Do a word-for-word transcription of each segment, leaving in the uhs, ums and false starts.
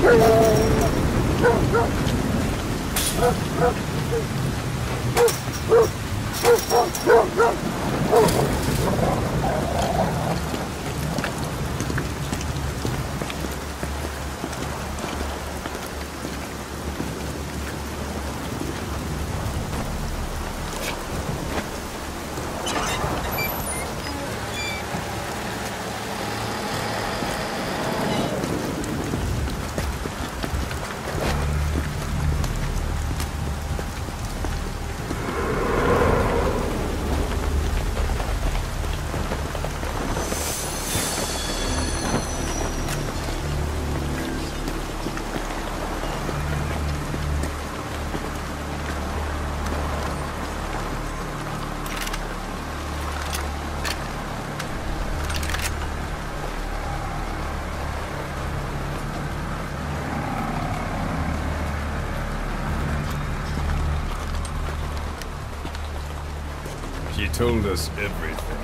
She told us everything.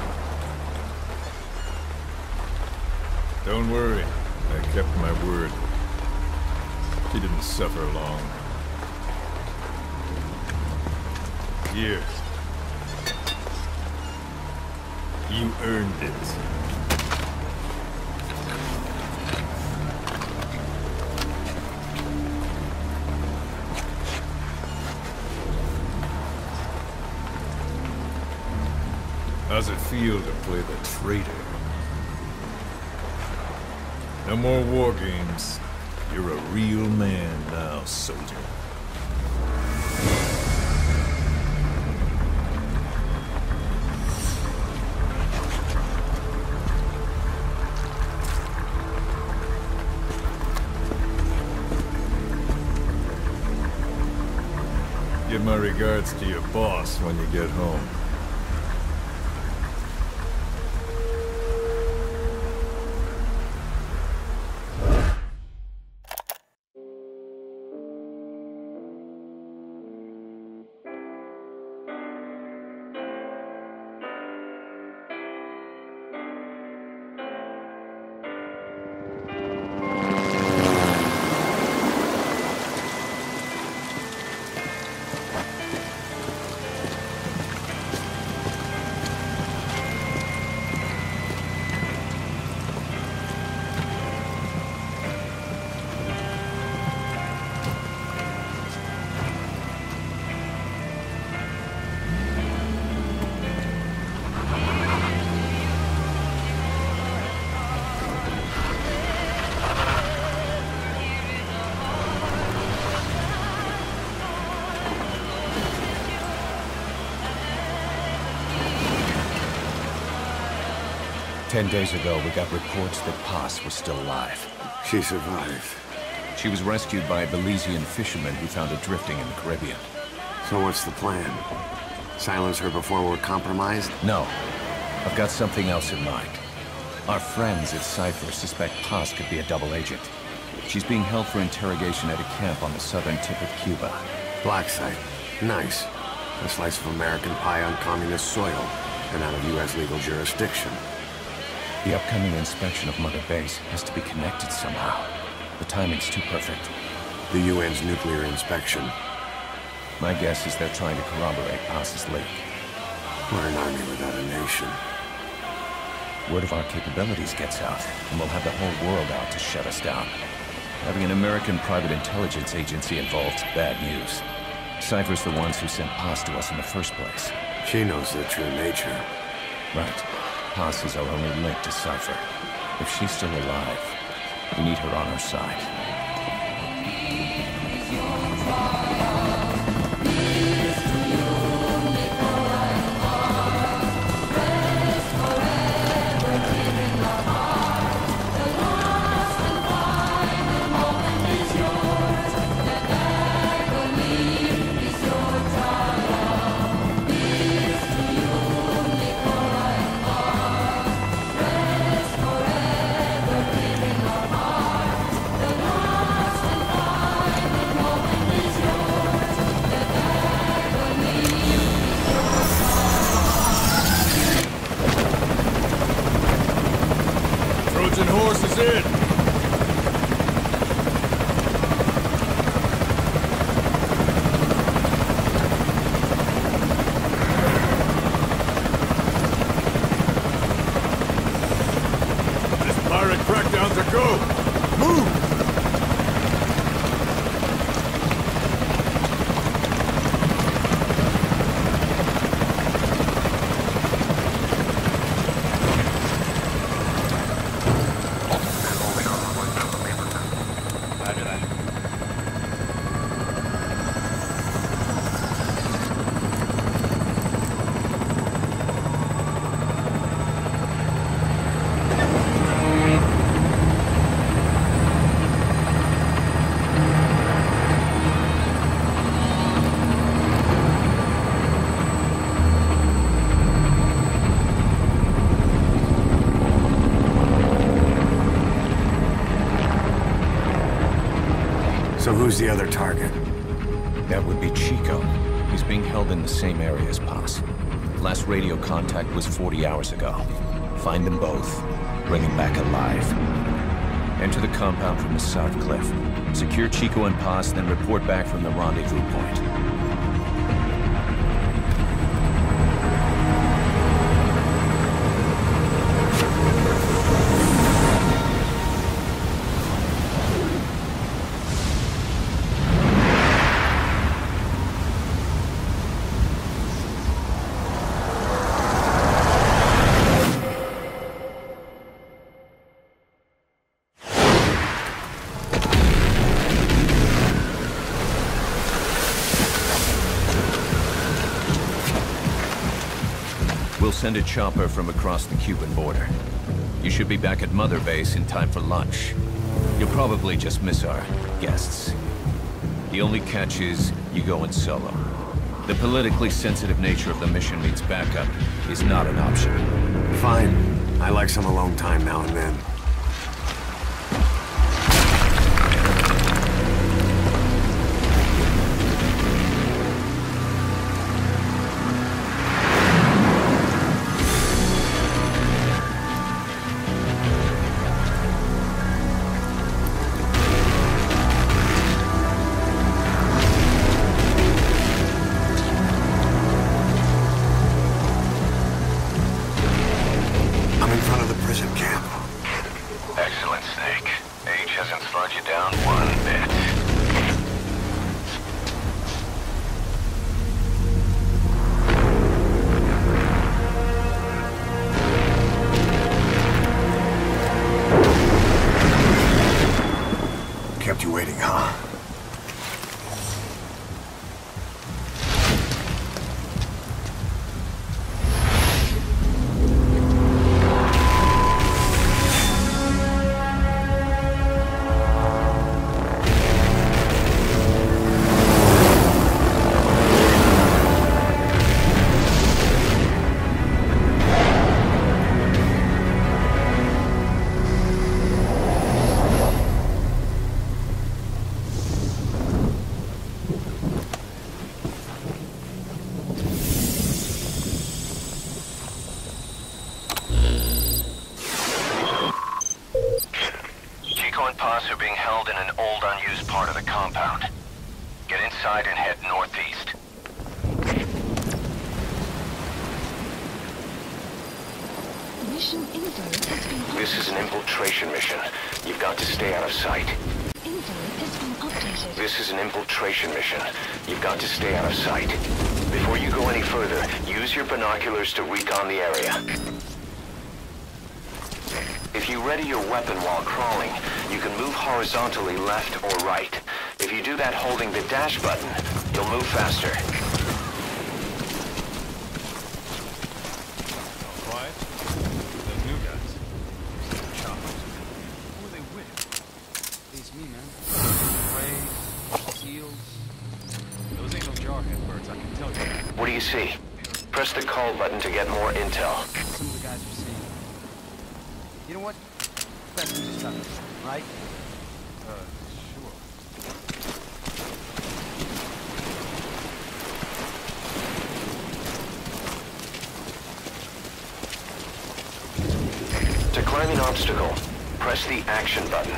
Don't worry, I kept my word. She didn't suffer long. Here. You earned it. How's it feel to play the traitor? No more war games. You're a real man now, soldier. Give my regards to your boss when you get home. Ten days ago, we got reports that Paz was still alive. She survived. She was rescued by a Belizean fisherman who found her drifting in the Caribbean. So what's the plan? Silence her before we're compromised? No. I've got something else in mind. Our friends at Cypher suspect Paz could be a double agent. She's being held for interrogation at a camp on the southern tip of Cuba. Black site. Nice. A slice of American pie on communist soil, and out of U S legal jurisdiction. The upcoming inspection of Mother Base has to be connected somehow. The timing's too perfect. The U N's nuclear inspection. My guess is they're trying to corroborate Paz's leak. We're an army without a nation. Word of our capabilities gets out, and we'll have the whole world out to shut us down. Having an American private intelligence agency involved's bad news. Cypher's the ones who sent Paz to us in the first place. She knows their true nature. Right. Paz is our only link to Cypher. If she's still alive, we need her on our side. Horses in! Pirate crackdowns are go! Move! So who's the other target? That would be Chico. He's being held in the same area as Paz. Last radio contact was forty hours ago. Find them both. Bring him back alive. Enter the compound from the south cliff. Secure Chico and Paz, then report back from the rendezvous point. We'll send a chopper from across the Cuban border. You should be back at Mother Base in time for lunch. You'll probably just miss our guests. The only catch is you go in solo. The politically sensitive nature of the mission means backup is not an option. Fine. I like some alone time now and then. Kept you waiting, huh? Are being held in an old, unused part of the compound. Get inside and head northeast. Mission info has been updated. This is an infiltration mission. You've got to stay out of sight. Info has been updated. This is an infiltration mission. You've got to stay out of sight. Before you go any further, use your binoculars to recon the area. If you ready your weapon while crawling, you can move horizontally left or right. If you do that holding the dash button, you'll move faster. Quiet. Those new guys. Choppers. Who are they with? Beats me, man. Rays, seals. Those ain't no jarhead birds, I can tell you that. What do you see? Press the call button to get more intel. Some of the guys are saying. You know what? Best we just stop it, right? Uh, sure. To climb an obstacle, press the action button.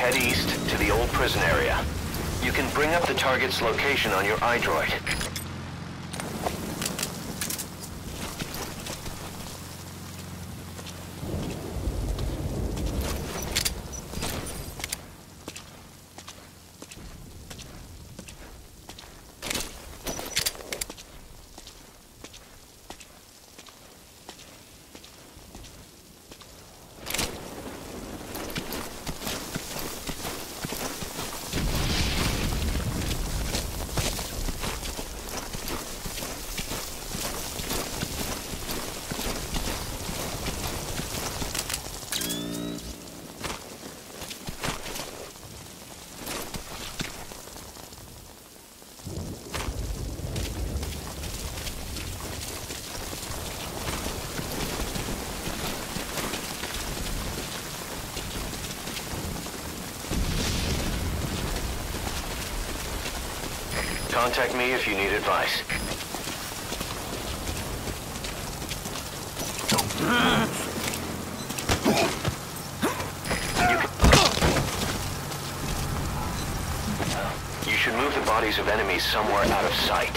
head east to the old prison area. You can bring up the target's location on your iDroid. Contact me if you need advice. You, can... you should move the bodies of enemies somewhere out of sight.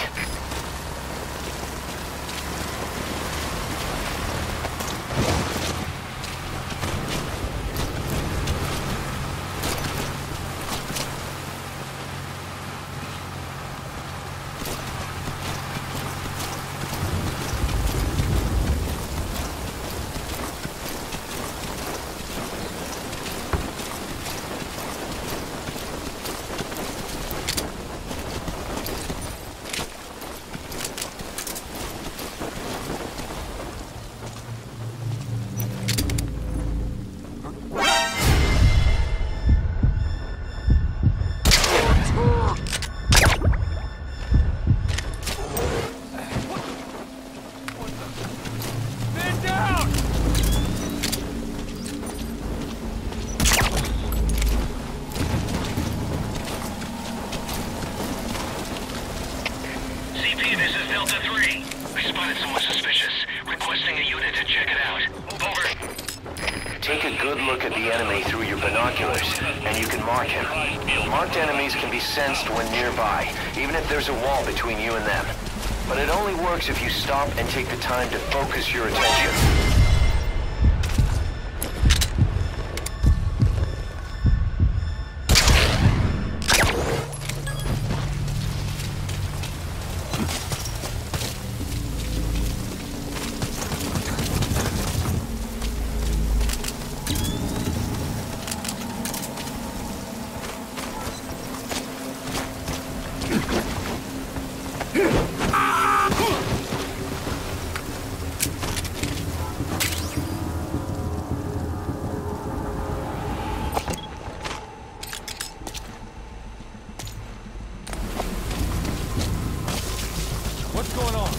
Take a good look at the enemy through your binoculars, and you can mark him. Marked enemies can be sensed when nearby, even if there's a wall between you and them. But it only works if you stop and take the time to focus your attention. What's going on?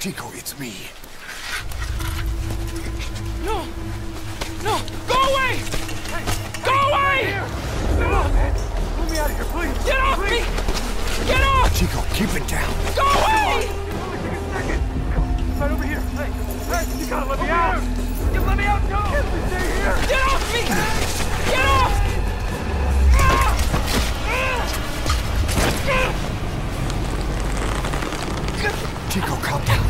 Chico, it's me. No! No! Go away! Go away! Come on, man. Pull me out of here, please. Get off please. me! Get off! Chico, keep it down. Go away! Only take a second. Right over here. Hey, hey, you gotta let me out. You let me out, too. Can't we stay here? Get off me! Get off! Chico, calm down.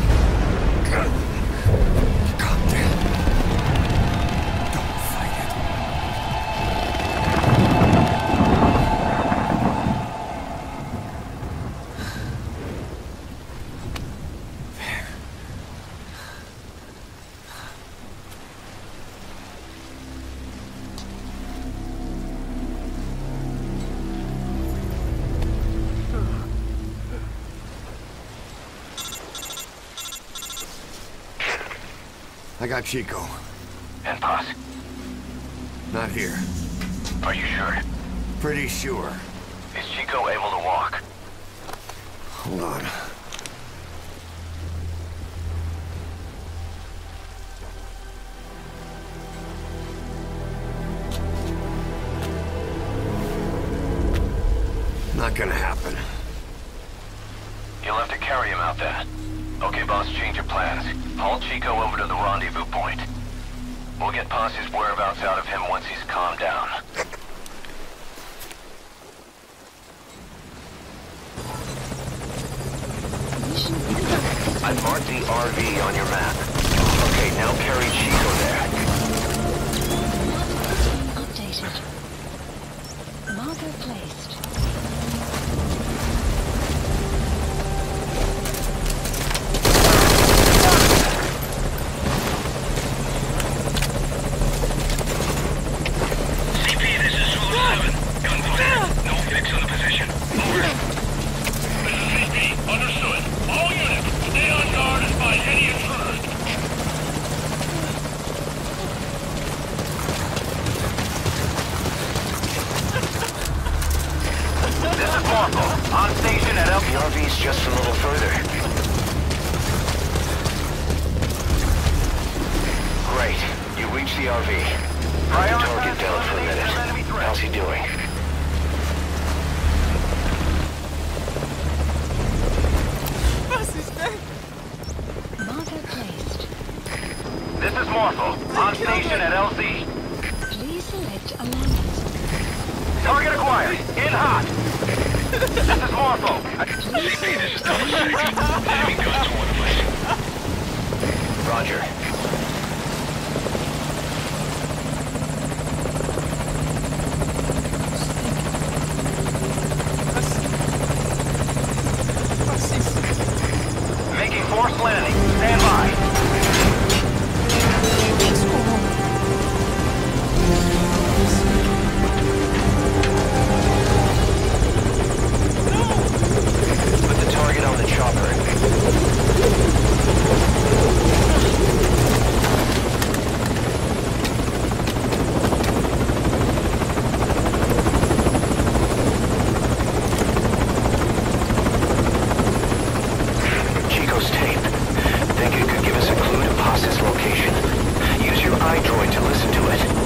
Calm down. Don't fight it. There. I got Chico. And Paz? Not here. Are you sure? Pretty sure. Is Chico able to walk? Hold on. Not gonna happen. You'll have to carry him out then. Okay, boss, change your plans. Haul Chico over to the rendezvous point. We'll get Paz's whereabouts out of him once he's calmed down. Mission indigo. I marked the R V on your map. Okay, now carry Chico there. Updated. Marker placed. On station at L. The R V's just a little further. Great. You reached the R V. Put the target down for a minute. How's he doing? Bus is dead. Marker placed. This is Morpho. On station at L Z. Please select a landing. Target acquired. In hot. This is Morpho. C P, this is Double Six. Enemy guns one of us. Roger. Making forced landing. Stand by. Target on the chopper. Chico's tape. Think it could give us a clue to Paz's location. Use your iDroid to listen to it.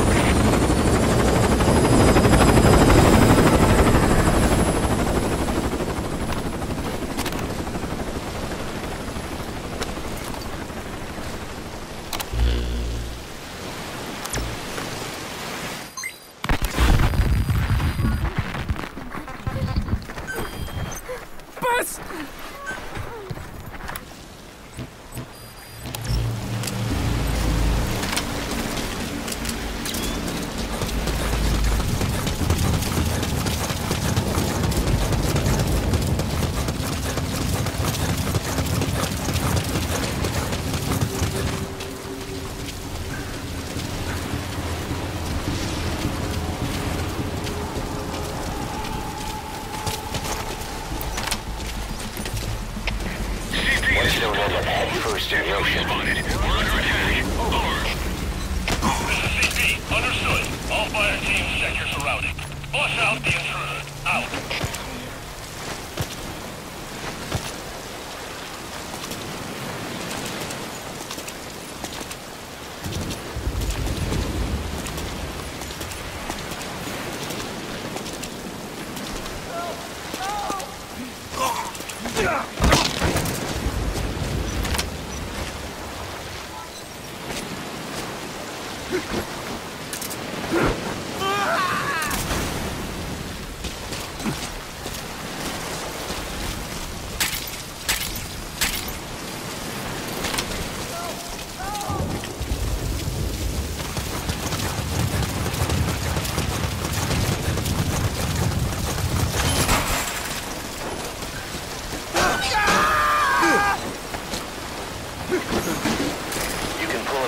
Bus! Don't end up head first in the ocean. We're under attack. Over. This is C P. Understood. All fire teams check your surroundings. Flush out the intruder. Out.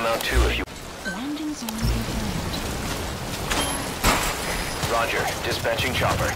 mount two if you... Landing zone confirmed. Roger. Dispatching chopper.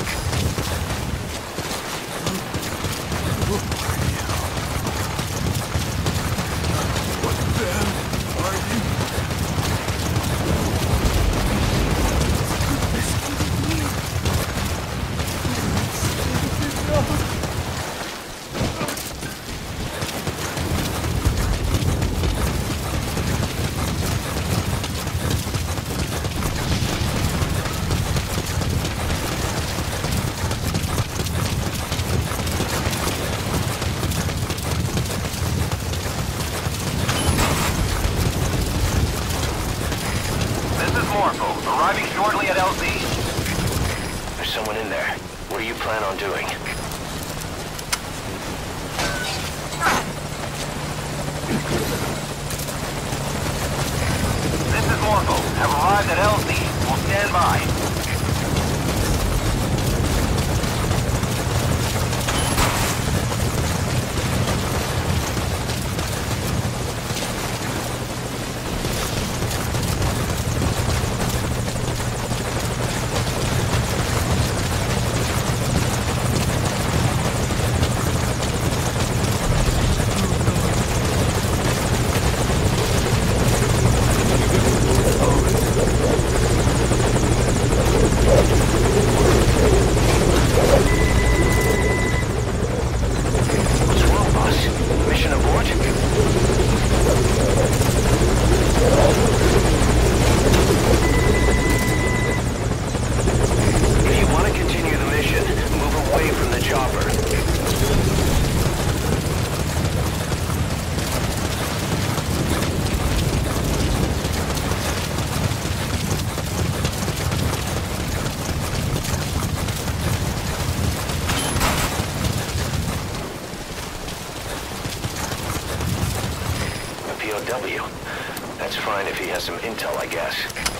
Arriving shortly at L Z. There's someone in there. What do you plan on doing? This is Morpho. Have arrived at L Z. We'll stand by. That's fine if he has some intel, I guess.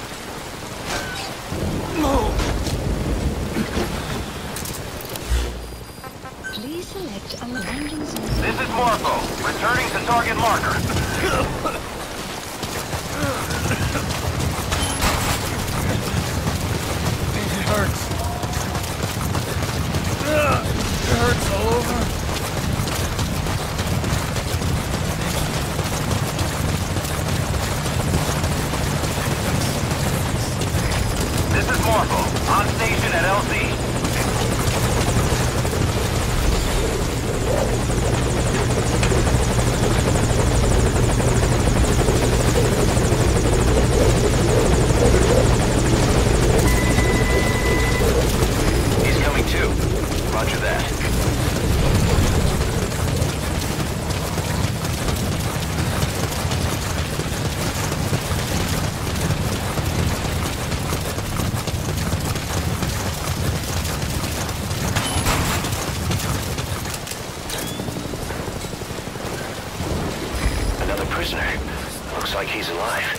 Please select a landing zone. This is Morpho, returning to target marker. It hurts. It hurts all over. This is Morpho, on station at L Z. He's coming too. Roger that. Another prisoner. Looks like he's alive.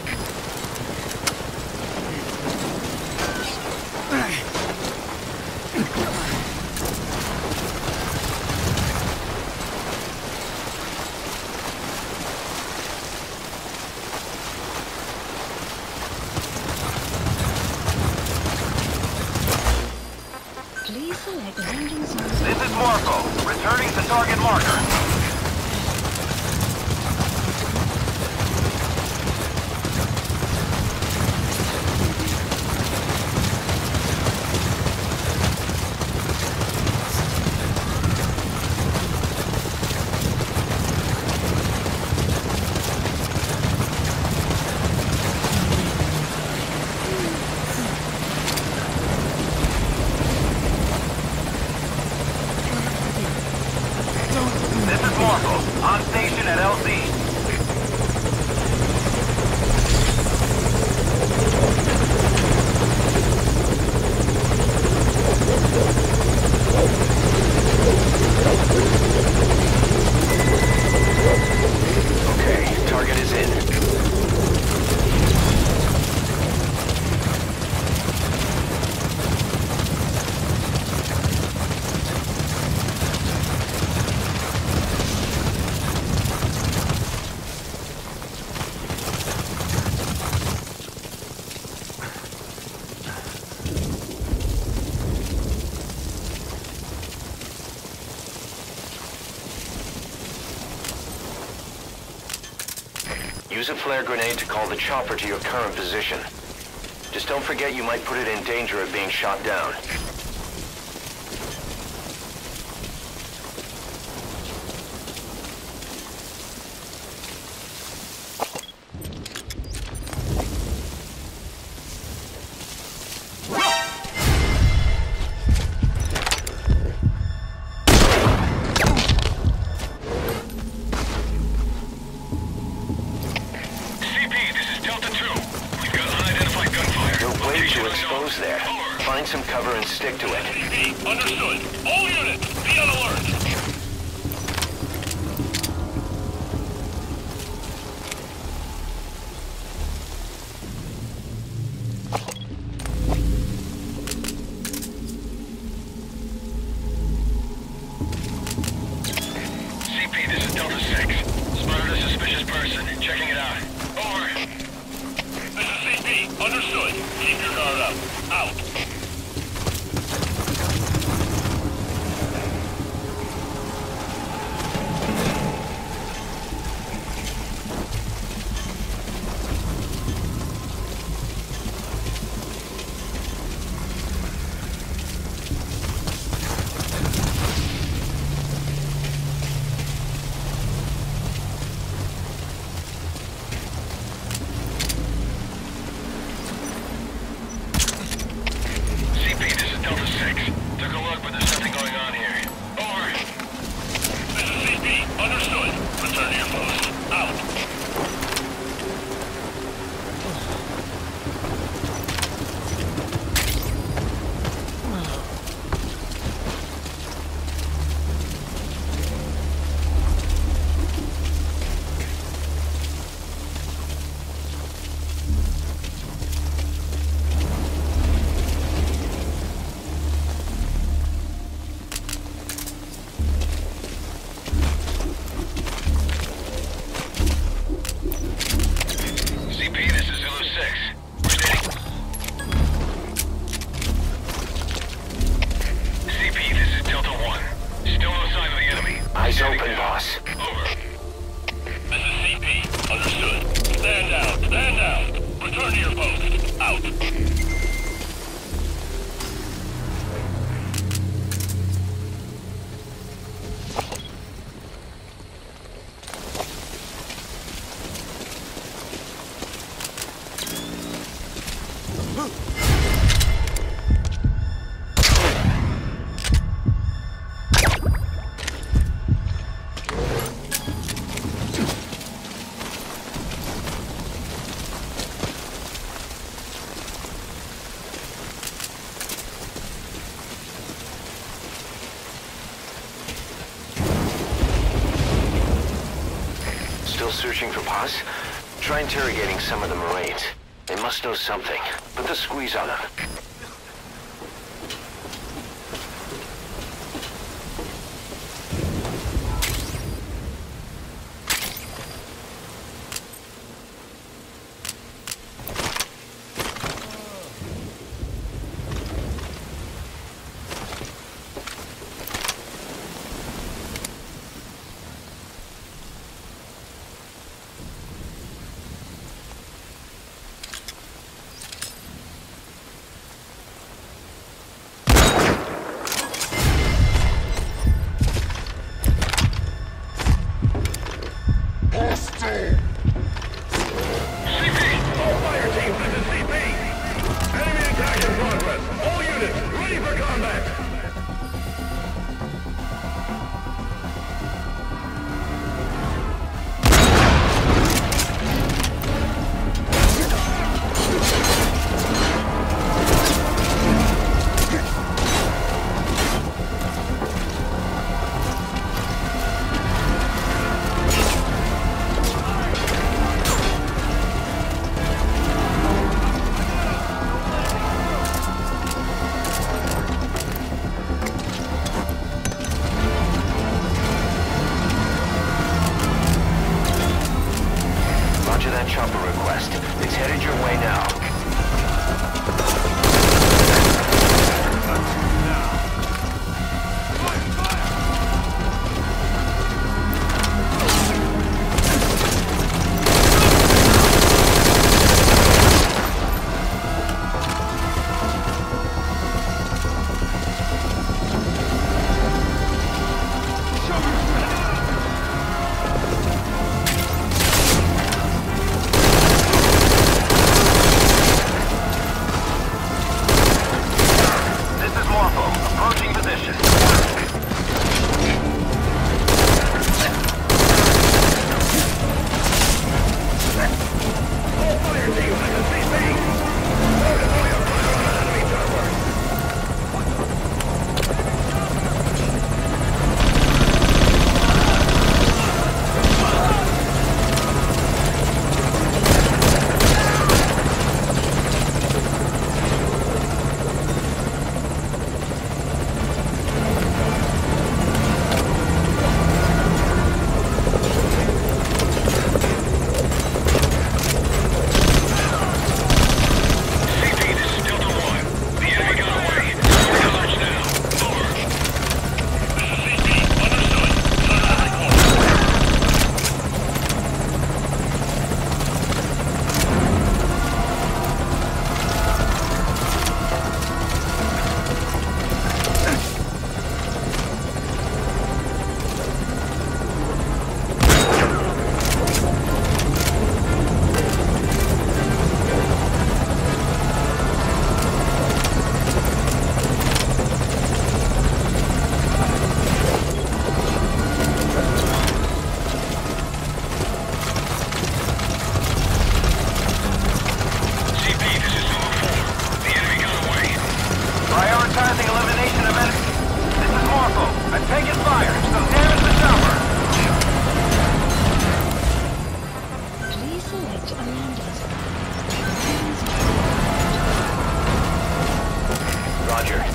Please select landing zone. This is Morpho, returning to target marker. This is Use a flare grenade to call the chopper to your current position. Just don't forget you might put it in danger of being shot down. There. Find some cover and stick to it. C P, understood. All units, be on alert. C P, this is Delta six. Spotted a suspicious person. Checking it out. Over. This is C P, understood. Keep your guard up. Out. Eyes open, boss. Over. This is C P. Understood. Stand down. Stand down. Return to your post. Out. Still searching for Paz? Try interrogating some of the Marines. They must know something. Put the squeeze on them. Chopper request. It's headed your way now. Please select a landing zone. Roger.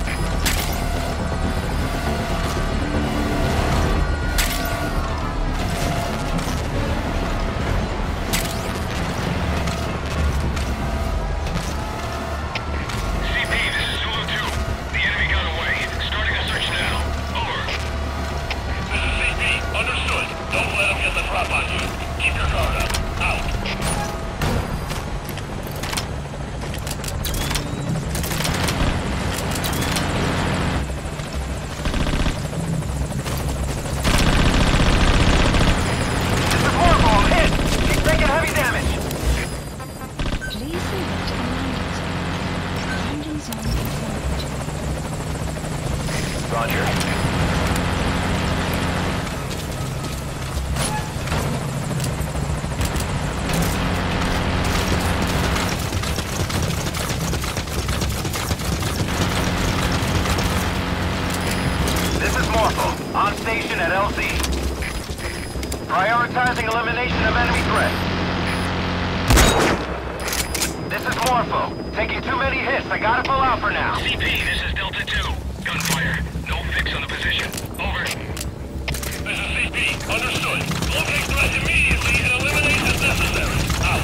On station at L Z. Prioritizing elimination of enemy threats. This is Morpho. Taking too many hits. I gotta pull out for now. C P, this is Delta two. Gunfire. No fix on the position. Over. This is C P. Understood. Locate threat immediately and eliminate as necessary. Out.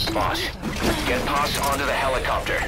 boss. Get Boss onto the helicopter.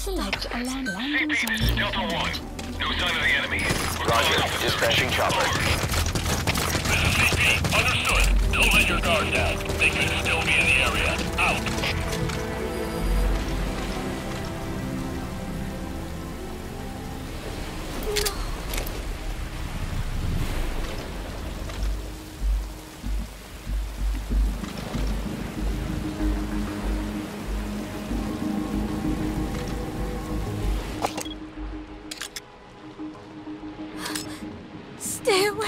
Select a land C landing P, this is zone. Delta One. No sign of the enemy. We're Roger. close. Dispatching chopper. This is C P. Understood. Don't let your guard down. They could still be in the area. Out. Stay away.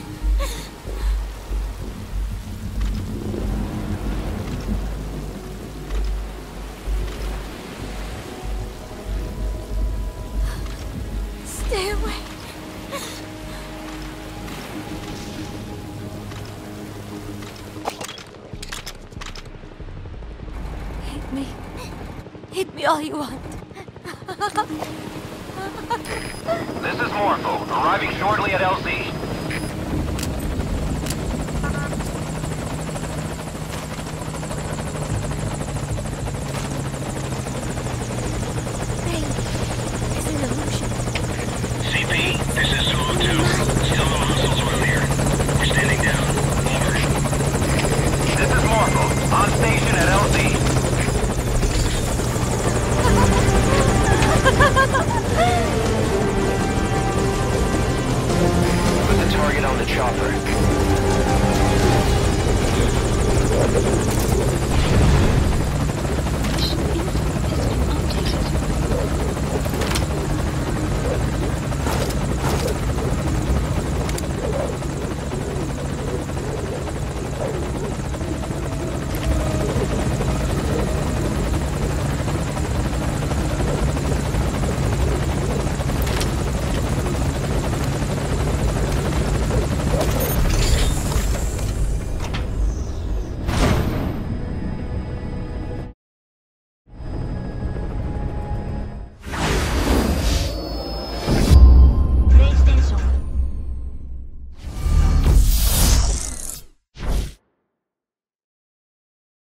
Stay away. Hit me. Hit me all you want. This is Morpho, arriving shortly at L Z.